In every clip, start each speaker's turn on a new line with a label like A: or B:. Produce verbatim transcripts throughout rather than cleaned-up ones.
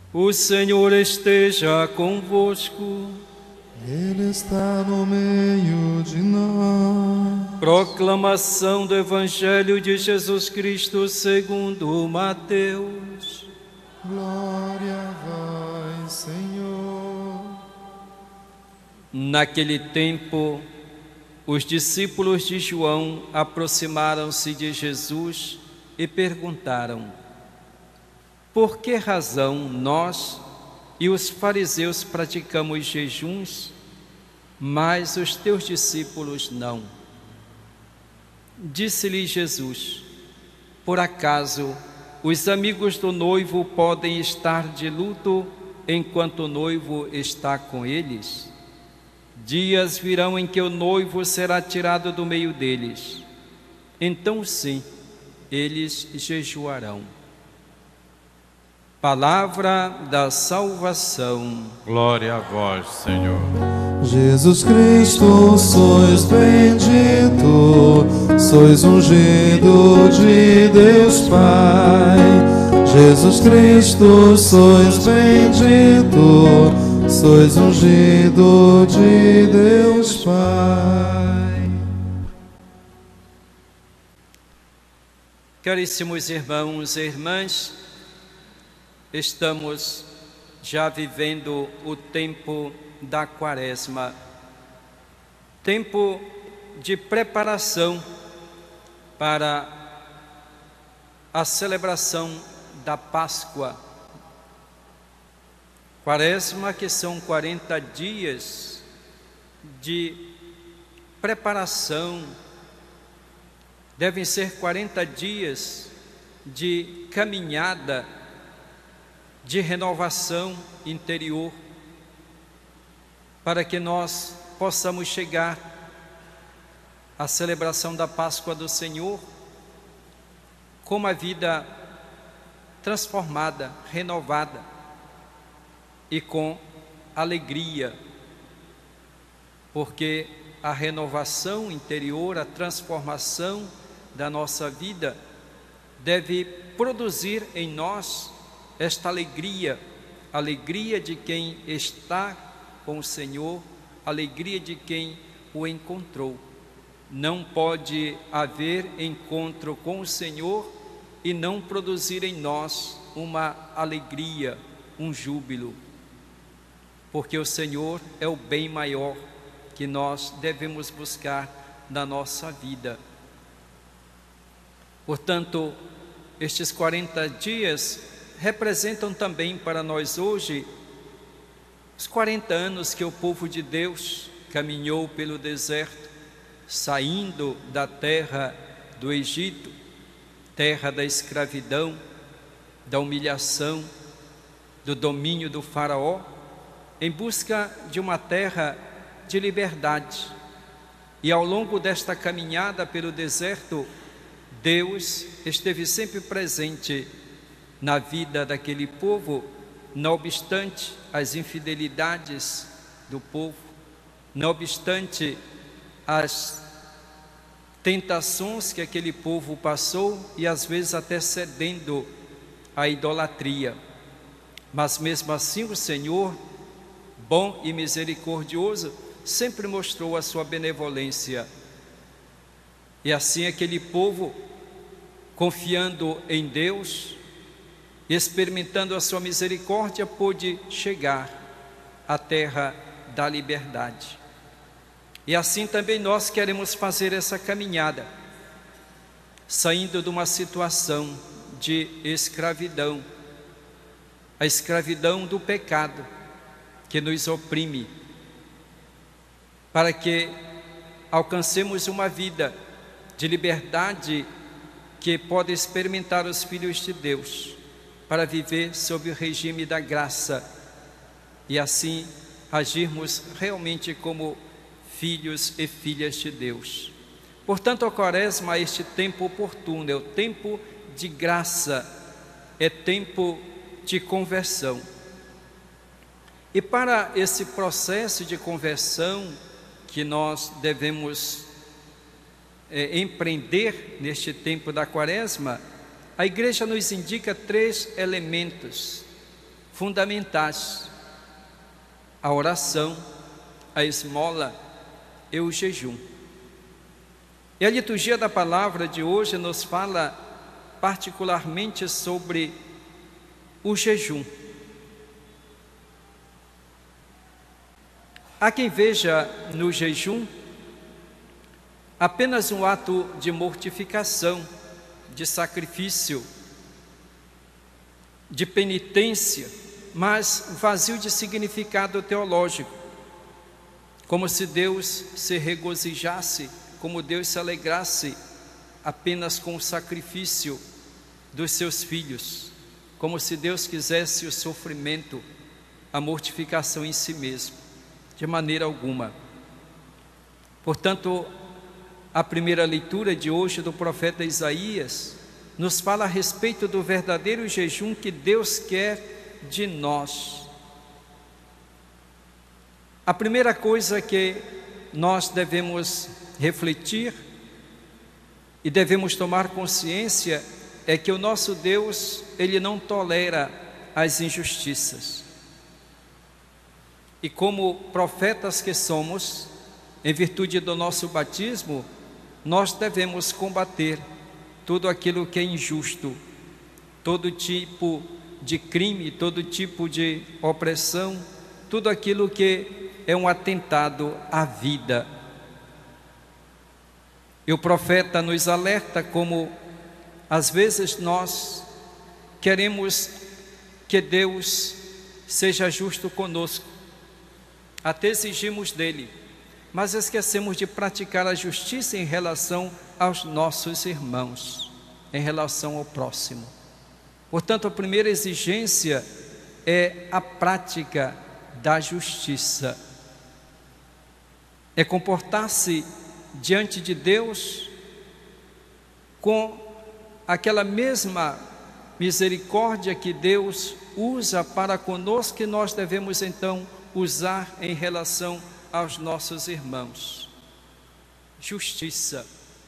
A: O Senhor esteja convosco.
B: Ele está no meio de nós.
A: Proclamação do Evangelho de Jesus Cristo segundo Mateus.
B: Glória a vós, Senhor.
A: Naquele tempo, os discípulos de João aproximaram-se de Jesus e perguntaram: por que razão nós e os fariseus praticamos jejuns, mas os teus discípulos não? Disse-lhe Jesus: por acaso os amigos do noivo podem estar de luto enquanto o noivo está com eles? Dias virão em que o noivo será tirado do meio deles. Então sim, eles jejuarão. Palavra da salvação.
C: Glória a vós, Senhor.
B: Jesus Cristo, sois bendito, sois ungido de Deus Pai. Jesus Cristo, sois bendito, sois ungido de Deus Pai.
A: Caríssimos irmãos e irmãs, estamos já vivendo o tempo da Quaresma, tempo de preparação para a celebração da Páscoa. Quaresma, que são quarenta dias de preparação, devem ser quarenta dias de caminhada, de renovação interior, para que nós possamos chegar à celebração da Páscoa do Senhor com uma vida transformada, renovada e com alegria, porque a renovação interior, a transformação da nossa vida deve produzir em nós esta alegria, alegria de quem está com o Senhor, alegria de quem o encontrou. Não pode haver encontro com o Senhor e não produzir em nós uma alegria, um júbilo, porque o Senhor é o bem maior que nós devemos buscar na nossa vida. Portanto, estes quarenta dias representam também para nós hoje os quarenta anos que o povo de Deus caminhou pelo deserto, saindo da terra do Egito, terra da escravidão, da humilhação, do domínio do faraó, em busca de uma terra de liberdade. E ao longo desta caminhada pelo deserto, Deus esteve sempre presente na vida daquele povo, não obstante as infidelidades do povo, não obstante as tentações que aquele povo passou e às vezes até cedendo à idolatria. Mas mesmo assim o Senhor, bom e misericordioso, sempre mostrou a sua benevolência. E assim aquele povo, confiando em Deus, experimentando a sua misericórdia, pôde chegar à terra da liberdade. E assim também nós queremos fazer essa caminhada, saindo de uma situação de escravidão, a escravidão do pecado que nos oprime, para que alcancemos uma vida de liberdade que pode experimentar os filhos de Deus, para viver sob o regime da graça e assim agirmos realmente como filhos e filhas de Deus. Portanto, a Quaresma é este tempo oportuno, é o tempo de graça, é tempo de conversão. E para esse processo de conversão que nós devemos é, empreender neste tempo da Quaresma, a Igreja nos indica três elementos fundamentais: a oração, a esmola e o jejum. E a liturgia da palavra de hoje nos fala particularmente sobre o jejum. Há quem veja no jejum apenas um ato de mortificação, de sacrifício, de penitência, mas vazio de significado teológico, como se Deus se regozijasse, como Deus se alegrasse apenas com o sacrifício dos seus filhos, como se Deus quisesse o sofrimento, a mortificação em si mesmo. De maneira alguma. Portanto, a primeira leitura de hoje do profeta Isaías nos fala a respeito do verdadeiro jejum que Deus quer de nós. A primeira coisa que nós devemos refletir e devemos tomar consciência é que o nosso Deus, Ele não tolera as injustiças. E como profetas que somos, em virtude do nosso batismo, nós devemos combater tudo aquilo que é injusto, todo tipo de crime, todo tipo de opressão, tudo aquilo que é um atentado à vida. E o profeta nos alerta como, às vezes, nós queremos que Deus seja justo conosco, até exigimos dele, mas esquecemos de praticar a justiça em relação aos nossos irmãos, em relação ao próximo. Portanto, a primeira exigência é a prática da justiça, é comportar-se diante de Deus com aquela mesma misericórdia que Deus usa para conosco, que nós devemos então usar em relação aos nossos irmãos. Justiça.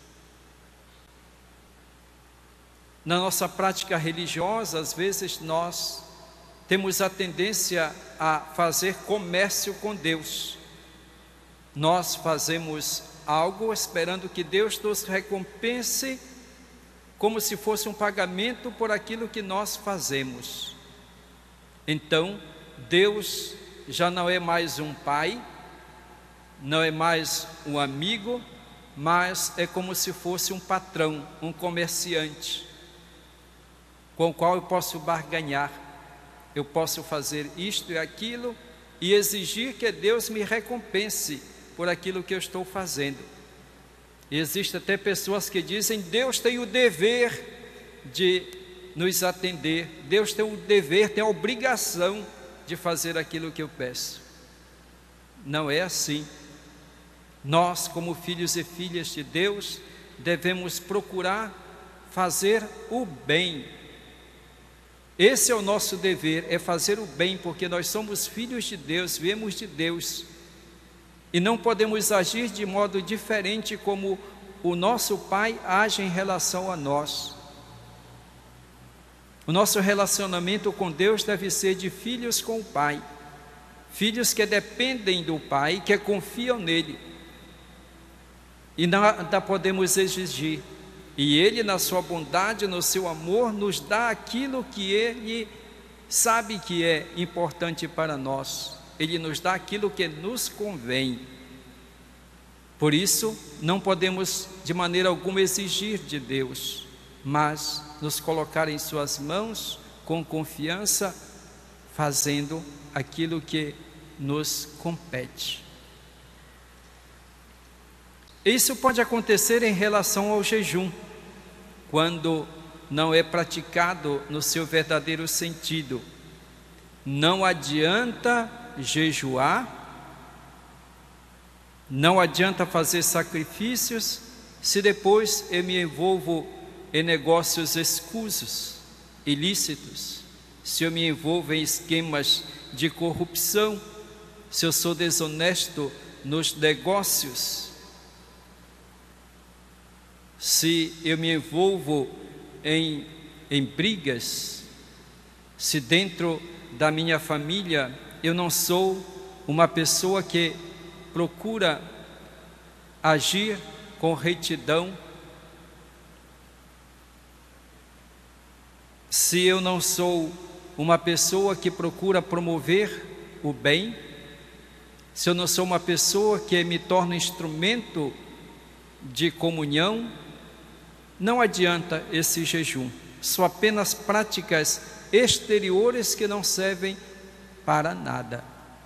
A: Na nossa prática religiosa, às vezes nós temos a tendência a fazer comércio com Deus. Nós fazemos algo esperando que Deus nos recompense como se fosse um pagamento por aquilo que nós fazemos. Então, Deus já não é mais um pai, não é mais um amigo, mas é como se fosse um patrão, um comerciante, com o qual eu posso barganhar, eu posso fazer isto e aquilo e exigir que Deus me recompense por aquilo que eu estou fazendo. E existem até pessoas que dizem: Deus tem o dever de nos atender, Deus tem o dever, tem a obrigação de fazer aquilo que eu peço. Não é assim. Nós, como filhos e filhas de Deus, devemos procurar fazer o bem. Esse é o nosso dever, é fazer o bem, porque nós somos filhos de Deus, viemos de Deus, e não podemos agir de modo diferente como o nosso Pai age em relação a nós. O nosso relacionamento com Deus deve ser de filhos com o Pai, filhos que dependem do Pai, que confiam nele, e nada podemos exigir, e Ele, na sua bondade, no seu amor, nos dá aquilo que Ele sabe que é importante para nós. Ele nos dá aquilo que nos convém. Por isso, não podemos de maneira alguma exigir de Deus, mas nos colocar em suas mãos com confiança, fazendo aquilo que nos compete. Isso pode acontecer em relação ao jejum, quando não é praticado no seu verdadeiro sentido. Não adianta jejuar, não adianta fazer sacrifícios, se depois eu me envolvo em negócios escusos, ilícitos, se eu me envolvo em esquemas de corrupção, se eu sou desonesto nos negócios, se eu me envolvo em, em brigas, se dentro da minha família, eu não sou uma pessoa que procura agir com retidão, se eu não sou uma pessoa que procura promover o bem, se eu não sou uma pessoa que me torna instrumento de comunhão, não adianta esse jejum. São apenas práticas exteriores que não servem para nada.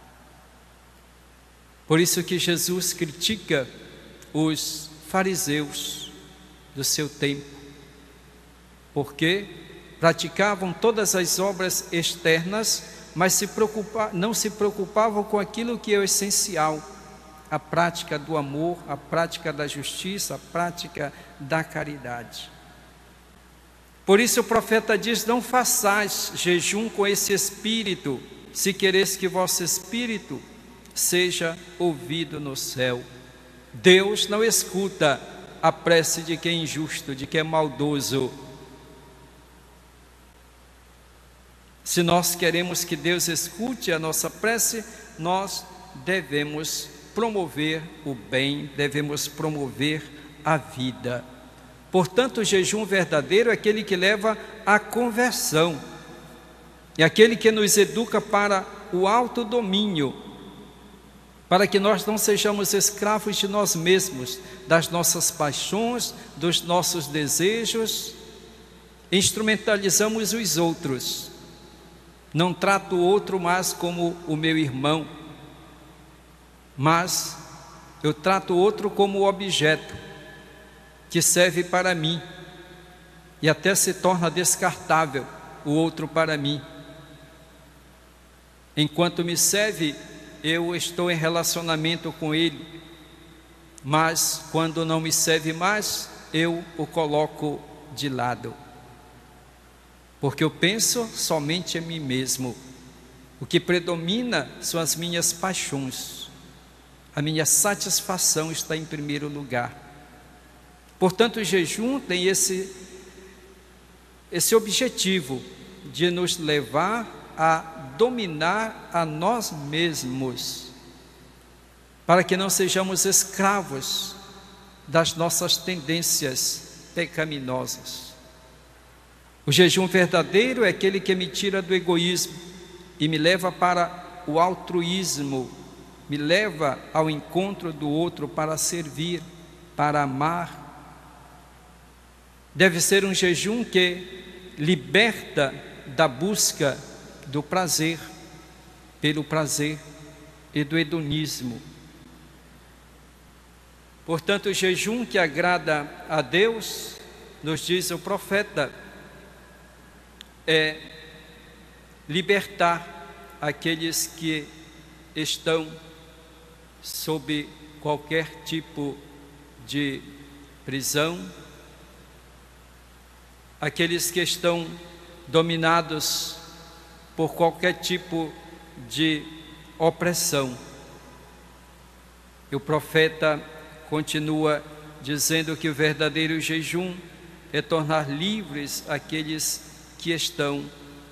A: Por isso que Jesus critica os fariseus do seu tempo, porque praticavam todas as obras externas, mas se preocupa, não se preocupavam com aquilo que é o essencial, a prática do amor, a prática da justiça, a prática da caridade. Por isso o profeta diz: não façais jejum com esse espírito, se quereis que vosso espírito seja ouvido no céu. Deus não escuta a prece de quem é injusto, de quem é maldoso. Se nós queremos que Deus escute a nossa prece, nós devemos promover o bem, devemos promover a vida. Portanto, o jejum verdadeiro é aquele que leva à conversão, é aquele que nos educa para o autodomínio, para que nós não sejamos escravos de nós mesmos, das nossas paixões, dos nossos desejos. Instrumentalizamos os outros. Não trato o outro mais como o meu irmão, mas eu trato o outro como objeto que serve para mim, e até se torna descartável o outro para mim. Enquanto me serve, eu estou em relacionamento com ele, mas quando não me serve mais, eu o coloco de lado, porque eu penso somente em mim mesmo. O que predomina são as minhas paixões, a minha satisfação está em primeiro lugar. Portanto, o jejum tem esse, esse objetivo de nos levar a dominar a nós mesmos, para que não sejamos escravos das nossas tendências pecaminosas. O jejum verdadeiro é aquele que me tira do egoísmo e me leva para o altruísmo, me leva ao encontro do outro para servir, para amar. Deve ser um jejum que liberta da busca do prazer, pelo prazer e do hedonismo. Portanto, o jejum que agrada a Deus, nos diz o profeta, é libertar aqueles que estão sob qualquer tipo de prisão, aqueles que estão dominados por qualquer tipo de opressão. E o profeta continua dizendo que o verdadeiro jejum é tornar livres aqueles que estão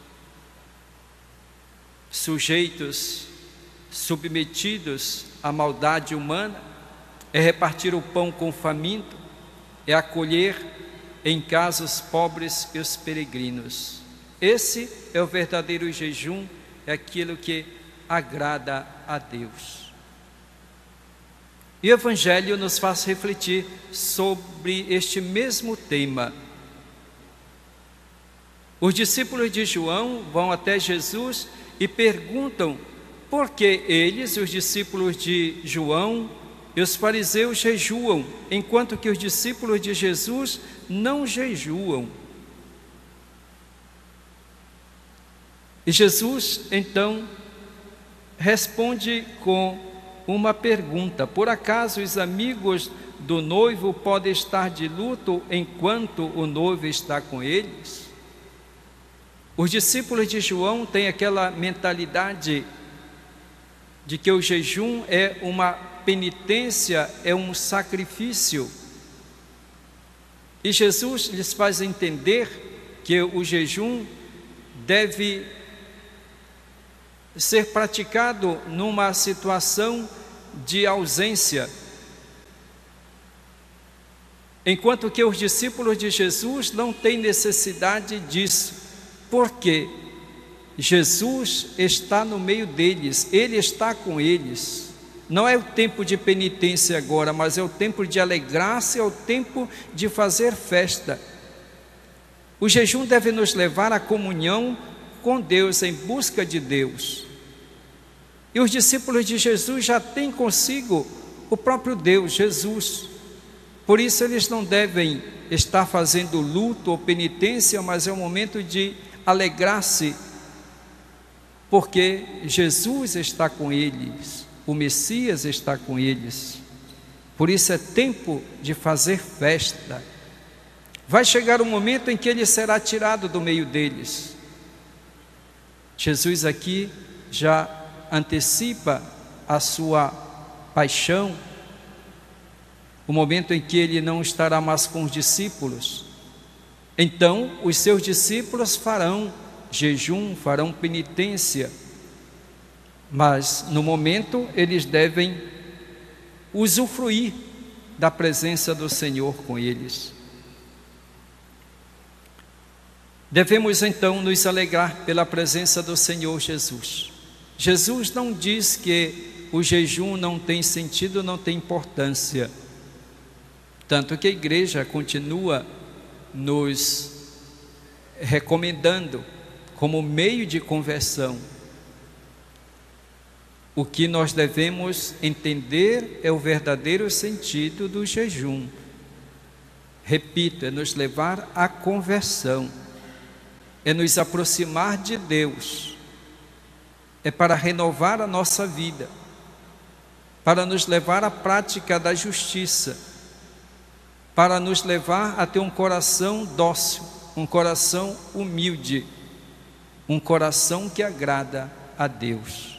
A: sujeitos, submetidos à maldade humana, é repartir o pão com o faminto, é acolher em casa os pobres e os peregrinos. Esse é o verdadeiro jejum, é aquilo que agrada a Deus. E o Evangelho nos faz refletir sobre este mesmo tema. Os discípulos de João vão até Jesus e perguntam por que eles, os discípulos de João e os fariseus, jejuam, enquanto que os discípulos de Jesus não jejuam. E Jesus então responde com uma pergunta: por acaso os amigos do noivo podem estar de luto enquanto o noivo está com eles? Os discípulos de João têm aquela mentalidade de que o jejum é uma penitência, é um sacrifício. E Jesus lhes faz entender que o jejum deve ser praticado numa situação de ausência. Enquanto que os discípulos de Jesus não têm necessidade disso. Por quê? Jesus está no meio deles, Ele está com eles. Não é o tempo de penitência agora, mas é o tempo de alegrar-se, é o tempo de fazer festa. O jejum deve nos levar à comunhão com Deus, em busca de Deus. E os discípulos de Jesus já têm consigo o próprio Deus, Jesus. Por isso eles não devem estar fazendo luto ou penitência, mas é o momento de alegrar-se, porque Jesus está com eles, o Messias está com eles. Por isso é tempo de fazer festa. Vai chegar o momento em que ele será tirado do meio deles. Jesus aqui já antecipa a sua paixão, o momento em que ele não estará mais com os discípulos. Então os seus discípulos farão jejum, farão penitência, mas no momento eles devem usufruir da presença do Senhor com eles. Devemos então nos alegrar pela presença do Senhor Jesus. Jesus não diz que o jejum não tem sentido, não tem importância. Tanto que a igreja continua nos recomendando como meio de conversão. O que nós devemos entender é o verdadeiro sentido do jejum. Repito, é nos levar à conversão, é nos aproximar de Deus, é para renovar a nossa vida, para nos levar à prática da justiça, para nos levar a ter um coração dócil, um coração humilde, um coração que agrada a Deus.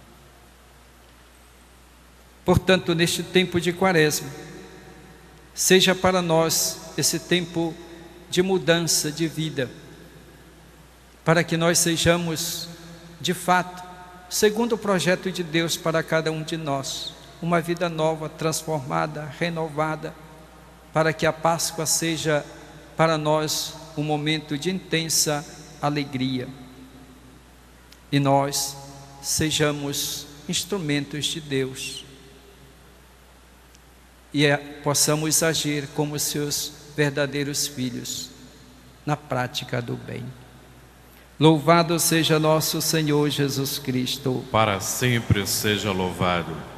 A: Portanto, neste tempo de Quaresma, seja para nós esse tempo de mudança de vida, para que nós sejamos, de fato, segundo o projeto de Deus para cada um de nós, uma vida nova, transformada, renovada, para que a Páscoa seja para nós um momento de intensa alegria e nós sejamos instrumentos de Deus e é, possamos agir como seus verdadeiros filhos na prática do bem. Louvado seja nosso Senhor Jesus Cristo.
C: Para sempre seja louvado.